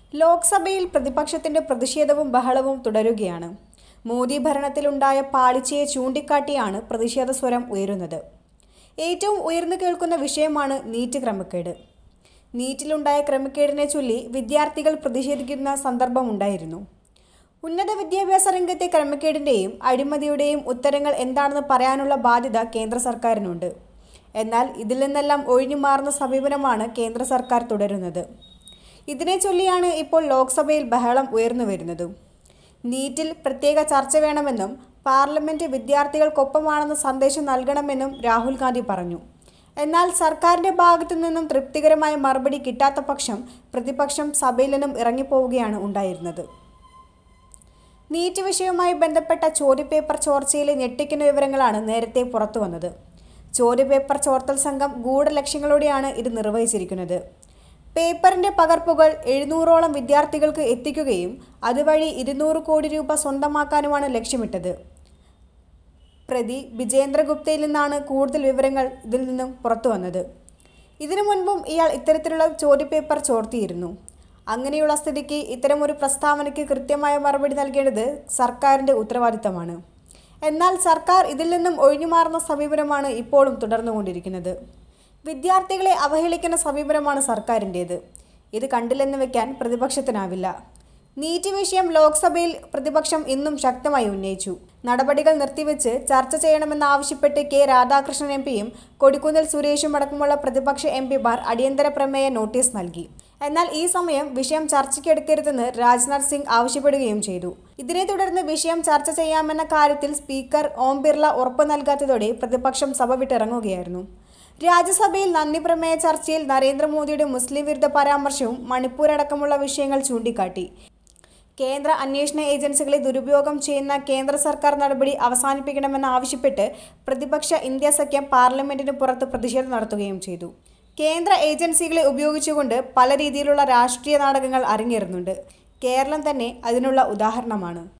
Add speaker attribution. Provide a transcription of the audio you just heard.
Speaker 1: ലോക്സഭയിൽ പ്രതിപക്ഷത്തിന്റെ പ്രതിഷേധവും ബഹളവും തുടരുകയാണ്. മോദി ഭരണത്തിലുണ്ടായ പാളിച്ചയെ ചൂണ്ടിക്കാട്ടിയാണ് പ്രതിഷേധ സ്വരം ഉയരുന്നത്. ഏറ്റവും ഉയർന്നു കേൾക്കുന്ന വിഷയമാണ് നീറ്റ് ക്രമക്കേട്. നീറ്റിലുണ്ടായ ക്രമക്കേടിനെ ചൊല്ലി വിദ്യാർത്ഥികൾ പ്രതിഷേധിക്കുന്ന സന്ദർഭമുണ്ടായിരുന്നു. ഉന്നത വിദ്യാഭ്യാസ രംഗത്തെ ക്രമക്കേടിൻ്റെയും അഴിമതിയുടെയും ഉത്തരങ്ങൾ എന്താണെന്ന് പറയാനുള്ള ബാധ്യത കേന്ദ്ര സർക്കാരിനുണ്ട്. എന്നാൽ ഇതിൽ നിന്നെല്ലാം ഒഴിഞ്ഞുമാറുന്ന സമീപനമാണ് കേന്ദ്ര സർക്കാർ തുടരുന്നത്. ഇതിനെ ചൊല്ലിയാണ് ഇപ്പോൾ ലോക്സഭയിൽ ബഹളം ഉയർന്നു വരുന്നത്. നീറ്റിൽ പ്രത്യേക ചർച്ച വേണമെന്നും പാർലമെന്റ് വിദ്യാർത്ഥികൾക്കൊപ്പമാണെന്ന സന്ദേശം നൽകണമെന്നും രാഹുൽ ഗാന്ധി പറഞ്ഞു. എന്നാൽ സർക്കാരിന്റെ ഭാഗത്തു നിന്നും തൃപ്തികരമായ മറുപടി കിട്ടാത്ത പക്ഷം പ്രതിപക്ഷം സഭയിൽ നിന്നും ഇറങ്ങിപ്പോവുകയാണ് ഉണ്ടായിരുന്നത്. നീറ്റ് വിഷയവുമായി ബന്ധപ്പെട്ട ചോദ്യപേപ്പർ ചോർച്ചയിലെ ഞെട്ടിക്കുന്ന വിവരങ്ങളാണ് നേരത്തെ പുറത്തുവന്നത്. ചോദ്യപേപ്പർ ചോർത്തൽ സംഘം ഗൂഢലക്ഷ്യങ്ങളോടെയാണ് ഇത് നിർവഹിച്ചിരിക്കുന്നത്. പേപ്പറിന്റെ പകർപ്പുകൾ 700ഓളം വിദ്യാർത്ഥികൾക്ക് എത്തിക്കുകയും അതുവഴി 200 കോടി രൂപ സ്വന്തമാക്കാനുമാണ് ലക്ഷ്യമിട്ടത്. പ്രതി വിജേന്ദ്ര ഗുപ്തയിൽ നിന്നാണ് കൂടുതൽ വിവരങ്ങൾ ഇതിൽ നിന്നും പുറത്തുവന്നത്. ഇതിനു മുൻപും ഇയാൾ ഇത്തരത്തിലുള്ള ചോദ്യപേപ്പർ ചോർത്തിയിരുന്നു. അങ്ങനെയുള്ള സ്ഥിതിക്ക് ഇത്തരമൊരു പ്രസ്താവനയ്ക്ക് കൃത്യമായ മറുപടി നൽകേണ്ടത് സർക്കാരിൻ്റെ ഉത്തരവാദിത്തമാണ്. എന്നാൽ സർക്കാർ ഇതിൽ നിന്നും ഒഴിഞ്ഞുമാറുന്ന സമീപനമാണ് ഇപ്പോഴും തുടർന്നുകൊണ്ടിരിക്കുന്നത്. വിദ്യാർത്ഥികളെ അവഹേളിക്കുന്ന സമീപനമാണ് സർക്കാരിൻ്റേത്. ഇത് കണ്ടില്ലെന്ന് വെക്കാൻ പ്രതിപക്ഷത്തിനാവില്ല. നീറ്റ് വിഷയം ലോക്സഭയിൽ പ്രതിപക്ഷം ഇന്നും ശക്തമായി ഉന്നയിച്ചു. നടപടികൾ നിർത്തിവെച്ച് ചർച്ച ചെയ്യണമെന്നാവശ്യപ്പെട്ട് കെ രാധാകൃഷ്ണൻ എംപിയും കൊടിക്കുന്നിൽ സുരേഷും അടക്കമുള്ള പ്രതിപക്ഷ എംപിമാർ അടിയന്തര പ്രമേയ നോട്ടീസ് നൽകി. എന്നാൽ ഈ സമയം വിഷയം ചർച്ചയ്ക്കെടുക്കരുതെന്ന് രാജ്നാഥ് സിംഗ് ആവശ്യപ്പെടുകയും ചെയ്തു. ഇതിനെ തുടർന്ന് വിഷയം ചർച്ച ചെയ്യാമെന്ന കാര്യത്തിൽ സ്പീക്കർ ഓം ബിർള ഉറപ്പ് നൽകാത്തതോടെ പ്രതിപക്ഷം സഭ വിട്ടിറങ്ങുകയായിരുന്നു. രാജ്യസഭയിൽ നന്ദി പ്രമേയ ചർച്ചയിൽ നരേന്ദ്രമോദിയുടെ മുസ്ലിം വിരുദ്ധ പരാമർശവും മണിപ്പൂർ അടക്കമുള്ള വിഷയങ്ങൾ ചൂണ്ടിക്കാട്ടി. കേന്ദ്ര അന്വേഷണ ഏജൻസികളെ ദുരുപയോഗം ചെയ്യുന്ന കേന്ദ്ര സർക്കാർ നടപടി അവസാനിപ്പിക്കണമെന്നാവശ്യപ്പെട്ട് പ്രതിപക്ഷ ഇന്ത്യ സഖ്യം പാർലമെന്റിന് പുറത്ത് പ്രതിഷേധം നടത്തുകയും ചെയ്തു. കേന്ദ്ര ഏജൻസികളെ ഉപയോഗിച്ചുകൊണ്ട് പല രീതിയിലുള്ള രാഷ്ട്രീയ നാടകങ്ങൾ അരങ്ങേറുന്നുണ്ട്. കേരളം തന്നെ അതിനുള്ള ഉദാഹരണമാണ്.